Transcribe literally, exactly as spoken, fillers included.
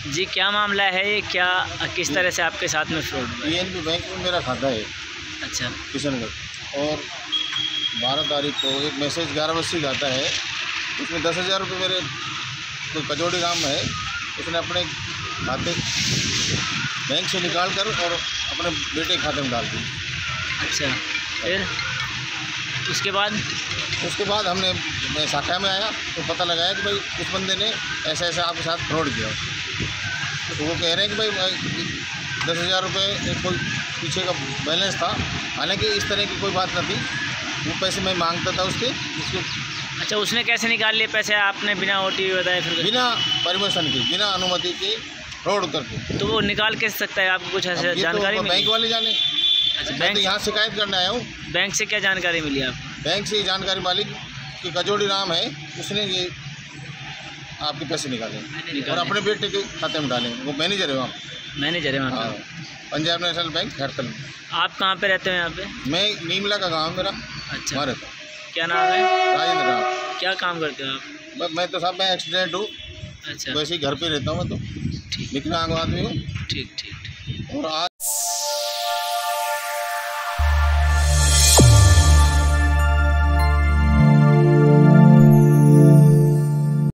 जी क्या मामला है ये, क्या किस तरह से आपके साथ में फ्रॉड हुआ? पीएनबी बैंक में मेरा खाता है अच्छा। किशनगढ़, और बारह तारीख को एक मैसेज ग्यारह बजे का आता है, उसमें दस हज़ार रुपये मेरे कोई कचौड़ी गांव में है, उसने अपने खाते बैंक से निकाल कर और अपने बेटे के खाते में डाल दी। अच्छा, फिर उसके बाद उसके बाद हमने मैं शाखा में आया तो पता लगाया कि भाई उस बंदे ने ऐसा ऐसा आपके साथ फ्रॉड किया। तो वो कह रहे हैं कि भाई दस हज़ार रुपये कोई पीछे का बैलेंस था, हालांकि इस तरह की कोई बात न थी, वो पैसे मैं मांगता था उसके उसको। अच्छा, उसने कैसे निकाल लिए पैसे? आपने बिना ओ टी पी बताए? फिर बिना परमिशन के, बिना अनुमति के फ्रॉड करके। तो वो निकाल कैसे सकता है? आपको कुछ ऐसे जानकारी तो मिली? बैंक वाले जाने। अच्छा, मैं बैंक तो यहाँ शिकायत करने आया हूँ। बैंक से क्या जानकारी मिली आपको? बैंक से जानकारी मालिक कि कचौड़ी राम है, उसने ये आपके पैसे निकाले, निकाले और अपने बेटे के खाते में डाले। वो मैनेजर है वहाँ, मैनेजर है वहाँ हाँ, पंजाब नेशनल बैंक खैरतल में। आप कहाँ पे रहते हैं यहाँ पे? मैं नीमला का गाँव मेरा। अच्छा, वहाँ रहता हूँ। क्या नाम है? राजेंद्र राम। क्या काम करते हो आप? मैं मैं तो साहब मैं एक्सीडेंट हूँ। अच्छा, वैसे ही घर पे रहता हूँ मैं, तो विकलांग आदमी हूँ। ठीक ठीक। और आज